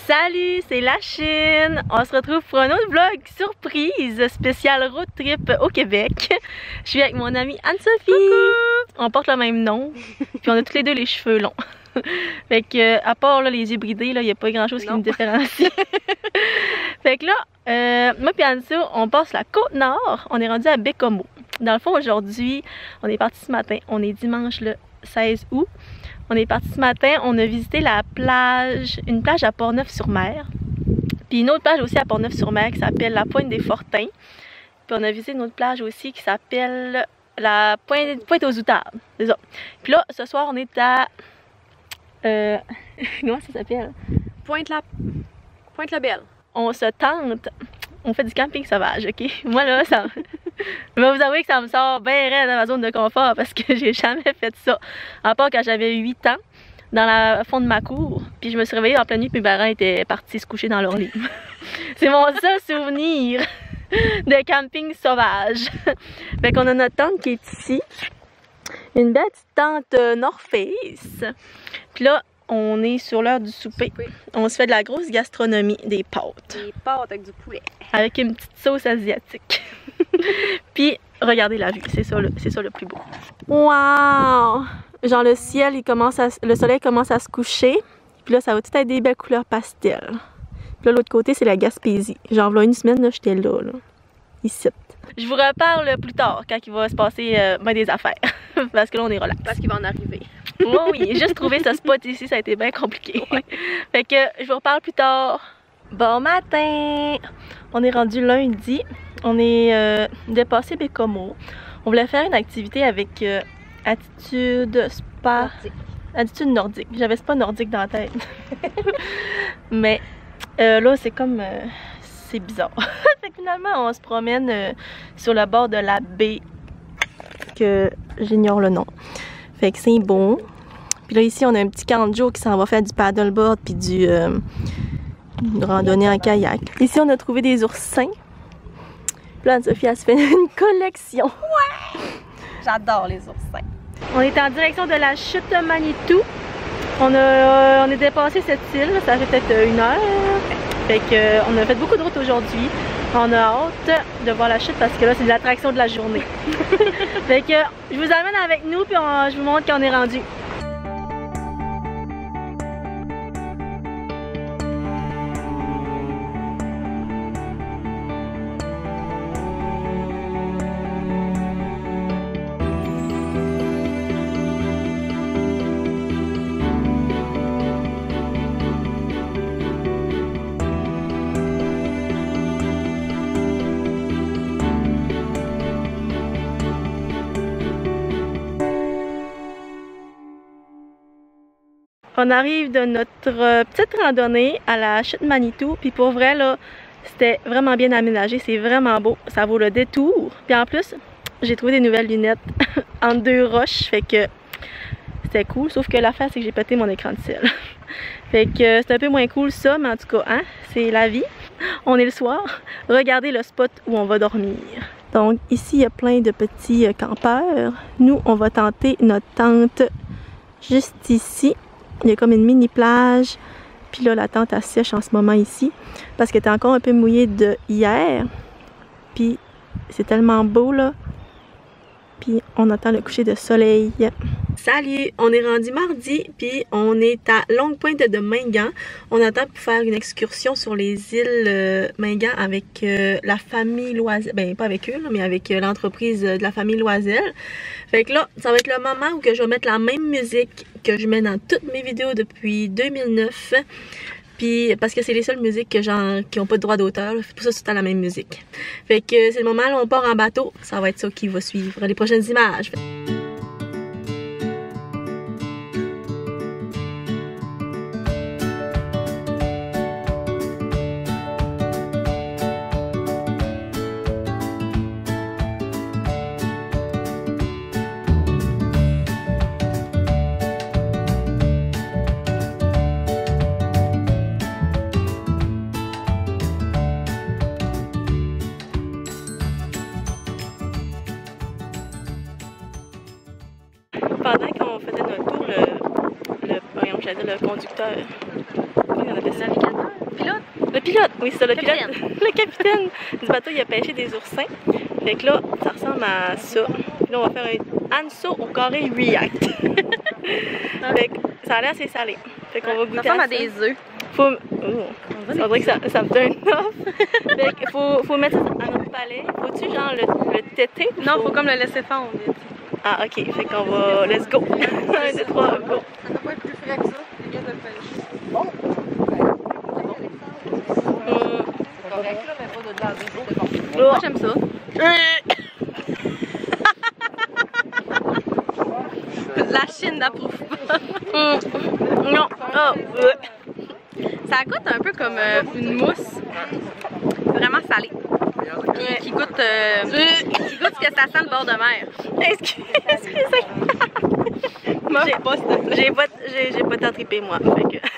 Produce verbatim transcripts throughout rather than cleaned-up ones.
Salut, c'est la Chine! On se retrouve pour un autre vlog surprise spécial road trip au Québec. Je suis avec mon amie Anne-Sophie. On porte le même nom, puis on a tous les deux les cheveux longs. Fait que, à part là, les yeux bridés, il n'y a pas grand chose qui nous différencie. Fait que là, euh, moi et Anne-Sophie, on passe la côte nord. On est rendu à Bécomo. Dans le fond, aujourd'hui, on est parti ce matin. On est dimanche le seize août. On est parti ce matin, on a visité la plage, une plage à Portneuf-sur-Mer. Puis une autre plage aussi à Portneuf-sur-Mer qui s'appelle la Pointe des Fortins. Puis on a visité une autre plage aussi qui s'appelle la Pointe, Pointe aux Outardes. C'est ça. Puis là, ce soir, on est à... Euh, comment ça s'appelle? Pointe-la... Pointe-la-Belle. On se tente. On fait du camping sauvage, ok? Moi là, ça... je vais vous avouer que ça me sort bien raide dans ma zone de confort parce que j'ai jamais fait ça. À part quand j'avais huit ans, dans la fond de ma cour. Puis je me suis réveillée en pleine nuit puis mes parents étaient partis se coucher dans leur lit. C'est mon seul souvenir de camping sauvage. Fait qu'on a notre tente qui est ici. Une belle petite tente euh, North Face. Puis là, on est sur l'heure du souper. Oui. On se fait de la grosse gastronomie, des pâtes. Des pâtes avec du poulet. Avec une petite sauce asiatique. Puis, regardez la vue, c'est ça, c'est ça le plus beau. Wow! Genre le ciel, il commence à, le soleil commence à se coucher. Puis là, ça va tout être des belles couleurs pastel. Puis là, l'autre côté, c'est la Gaspésie. Genre, là, une semaine, là, j'étais là, là. Ici. Je vous reparle plus tard, quand il va se passer euh, ben des affaires. Parce que là, on est relax. Parce qu'il va en arriver. Moi, oui, juste trouver ce spot ici, ça a été bien compliqué. Ouais. Fait que je vous reparle plus tard. Bon matin! On est rendu lundi. On est euh, dépassé Bécomo. On voulait faire une activité avec euh, attitude spa. Nordique. Attitude nordique. J'avais spa nordique dans la tête. Mais euh, là, c'est comme... Euh, c'est bizarre. Fait que finalement, on se promène euh, sur le bord de la baie que j'ignore le nom. Fait que c'est bon. Puis là, ici, on a un petit canjo qui s'en va faire du paddleboard puis du euh, une randonnée en kayak. Ici, on a trouvé des oursins. Puis là, Anne-Sophie, elle se fait une collection. Ouais! J'adore les oursins. On est en direction de la chute Manitou. On a, euh, on est dépassé cette île. Ça fait peut-être une heure. Fait que, euh, on a fait beaucoup de route aujourd'hui. On a hâte de voir la chute parce que là, c'est l'attraction de la journée. Fait que, je vous amène avec nous puis on, je vous montre qu'on est rendu. On arrive de notre euh, petite randonnée à la chute Manitou. Puis pour vrai, là, c'était vraiment bien aménagé. C'est vraiment beau. Ça vaut le détour. Puis en plus, j'ai trouvé des nouvelles lunettes entre deux roches. Fait que c'était cool. Sauf que l'affaire, c'est que j'ai pété mon écran de ciel. Fait que c'est un peu moins cool ça. Mais en tout cas, hein, c'est la vie. On est le soir. Regardez le spot où on va dormir. Donc ici, il y a plein de petits euh, campeurs. Nous, on va tenter notre tente juste ici. Il y a comme une mini plage. Puis là, la tente elle sèche en ce moment ici. Parce qu'elle était encore un peu mouillée de hier. Puis c'est tellement beau là. Puis on attend le coucher de soleil. Salut! On est rendu mardi. Puis on est à Longue Pointe de Mingan. On attend pour faire une excursion sur les îles euh, Mingan avec euh, la famille Loisel. Ben pas avec eux, là, mais avec euh, l'entreprise de la famille Loisel. Fait que là, ça va être le moment où que je vais mettre la même musique que je mets dans toutes mes vidéos depuis deux mille neuf. Puis, parce que c'est les seules musiques que genre, qui n'ont pas de droit d'auteur. Pour ça, c'est tout le temps la même musique. Fait que c'est le moment où on part en bateau. Ça va être ça qui va suivre les prochaines images. Pendant qu'on faisait notre tour, le, le, voyons, j'allais dire le conducteur, comment on appelle ça, navigateur? Le pilote, oui, c'est ça, le Capitaine. pilote. Le capitaine du bateau, il a pêché des oursins. Fait que là, ça ressemble à ça. Puis là, on va faire un Anso au carré React. Fait que ça a l'air assez salé. Fait qu'on va goûter Ça ressemble à à ça. des œufs. Faut... Oh. On dirait que ça, ça me donne off. Fait qu'il faut, faut mettre ça à notre palais. Faut-tu genre le, le téter? Non, faut comme le laisser fondre. Ah, ok. Fait qu'on va... Let's go. Un, deux, trois, go. Ça doit pas être plus frais que ça. Les gars de pêche. Bon. Hum. C'est correct là, mais pas de glace. C'est bon. Oh. Moi j'aime ça. La Chine n'approuve pas. Hum. Non. Oh. Ouais. Ça goûte un peu comme euh, une mousse. Vraiment salée. Qui, qui goûte euh, qui goûte ce que ça sent le bord de mer. Excusez. Moi, j'ai pas, j'ai pas, j'ai, j'ai pas tant trippé moi. Fait que,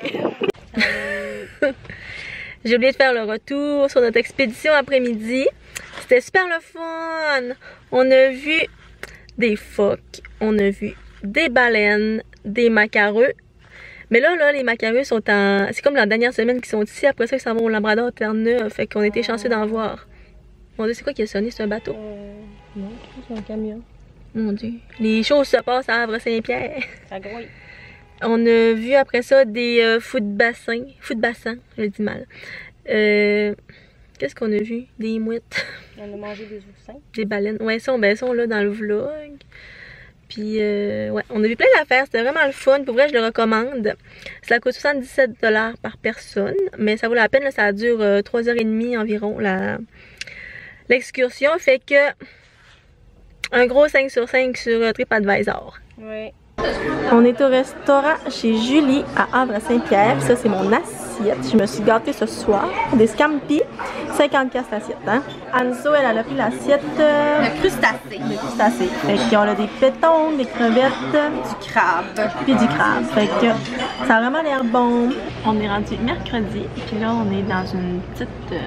bye. J'ai oublié de faire le retour sur notre expédition après-midi. C'était super le fun. On a vu des phoques, on a vu des baleines, des macareux. Mais là, là, les macareux sont en... C'est comme la dernière semaine qu'ils sont ici. Après ça, ils s'en vont au Labrador Terre-Neuve. Fait qu'on était chanceux d'en voir. Mon Dieu, c'est quoi qui a sonné? C'est un bateau? Euh, non, c'est un camion. Mon Dieu. Les choses se passent à Havre-Saint-Pierre. Ça grouille. On a vu après ça des euh, fous de bassin. Fous de bassin, je le dis mal. Euh, Qu'est-ce qu'on a vu? Des mouettes. On a mangé des oursins. Des baleines. Ouais, ça, on, ben, ça, on l'a dans le vlog. Puis, euh, ouais, on a vu plein d'affaires. C'était vraiment le fun. Pour vrai, je le recommande. Ça coûte soixante-dix-sept dollars par personne. Mais ça vaut la peine. Là, ça dure euh, trois heures trente environ, la l'excursion. Fait que, un gros cinq sur cinq sur euh, TripAdvisor. Oui. On est au restaurant chez Julie à Havre-Saint-Pierre. Ça, c'est mon assiette. Je me suis gâtée ce soir. Des scampi. cinquante piastres l'assiette. Hein? Anso, elle, elle a pris l'assiette. Euh, Le crustacé. Le crustacé. Fait qu'on a des pétons, des crevettes. Du crabe. Puis du crabe. Fait que ça a vraiment l'air bon. On est rendu mercredi. Puis là, on est dans une petite...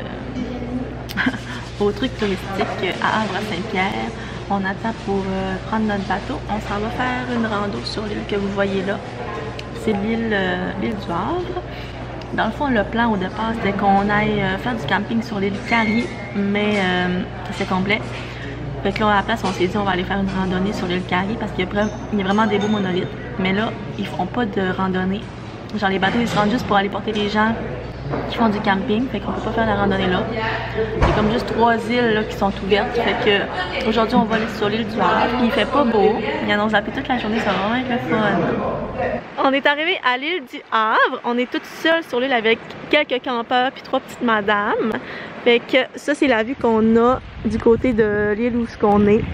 Euh... au truc touristique à Havre-Saint-Pierre. On attend pour euh, prendre notre bateau. On s'en va faire une rando sur l'île que vous voyez là. C'est l'île euh, l'île du Havre. Dans le fond, le plan au départ, c'était qu'on aille euh, faire du camping sur l'île Carrier, mais euh, c'est complet. Fait que là, à la place, on s'est dit on va aller faire une randonnée sur l'île Carrier parce qu'il y, y a vraiment des beaux monolithes. Mais là, ils font pas de randonnée. Genre, les bateaux, ils se rendent juste pour aller porter les gens qui font du camping, fait qu'on peut pas faire la randonnée là. Il y a comme juste trois îles là, qui sont ouvertes, fait que aujourd'hui on va aller sur l'île du Havre, puis il fait pas beau, il annonce la pluie toute la journée, ça va vraiment être le fun. On est arrivé à l'île du Havre, on est toutes seules sur l'île avec quelques campeurs puis trois petites madames. Fait que ça c'est la vue qu'on a du côté de l'île où ce qu'on est.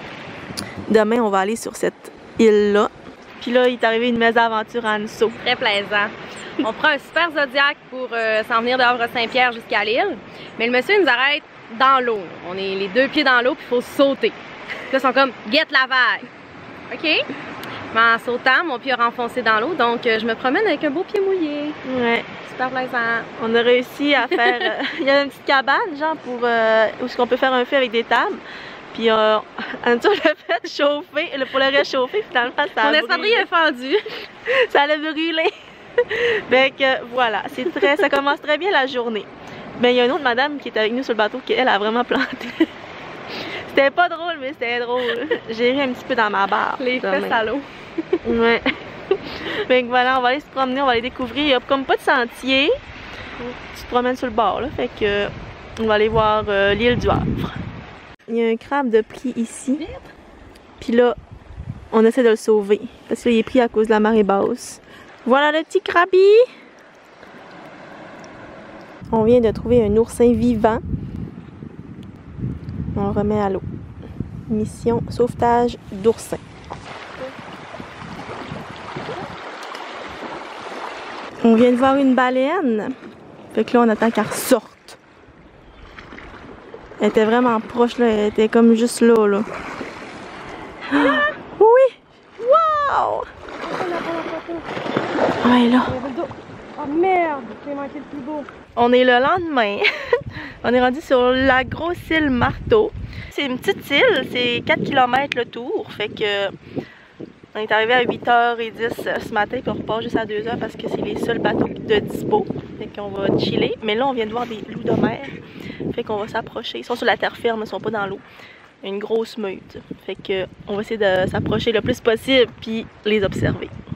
Demain on va aller sur cette île là. Puis là il est arrivé une mésaventure à Anso. Très plaisant. On prend un super Zodiac pour euh, s'en venir de Havre-Saint-Pierre jusqu'à l'île. Mais le monsieur nous arrête dans l'eau. On est les deux pieds dans l'eau puis il faut sauter. Puis là, ils sont comme « Get la vague! » OK? Mais en sautant, mon pied a renfoncé dans l'eau. Donc, euh, je me promène avec un beau pied mouillé. Ouais. Super plaisant. On a réussi à faire... euh, il y a une petite cabane, genre, pour euh, où est-ce qu'on peut faire un feu avec des tables. Puis, euh, Anto l'a fait chauffer, pour le réchauffer, finalement, ça a Mon brûlé. espadrille est fendu. Ça allait brûler. Fait que voilà, c'est très, ça commence très bien la journée. Mais il y a une autre madame qui est avec nous sur le bateau qui elle a vraiment planté. C'était pas drôle, mais c'était drôle. J'ai ri un petit peu dans ma barre. Les fesses à l'eau. Ouais. Fait que voilà, on va aller se promener, on va aller découvrir. Il n'y a comme pas de sentier. Tu te promènes sur le bord là. Fait que on va aller voir euh, l'île du Havre. Il y a un crabe de pris ici. Puis là, on essaie de le sauver. Parce qu'il est pris à cause de la marée basse. Voilà le petit crabi! On vient de trouver un oursin vivant. On le remet à l'eau. Mission sauvetage d'oursin. On vient de voir une baleine. Fait que là, on attend qu'elle ressorte. Elle était vraiment proche, là. Elle était comme juste là, là. Ah, oui! Wow! Ouais, là. Oh merde! J'ai manqué le plus beau. On est le lendemain. On est rendu sur la grosse île Marteau. C'est une petite île, c'est quatre kilomètres le tour. Fait que on est arrivé à huit heures dix ce matin, puis on repart juste à deux heures parce que c'est les seuls bateaux de dispo. Fait qu'on va chiller. Mais là, on vient de voir des loups de mer. Fait qu'on va s'approcher. Ils sont sur la terre ferme, ils sont pas dans l'eau. Une grosse meute. Fait qu'on va essayer de s'approcher le plus possible puis les observer.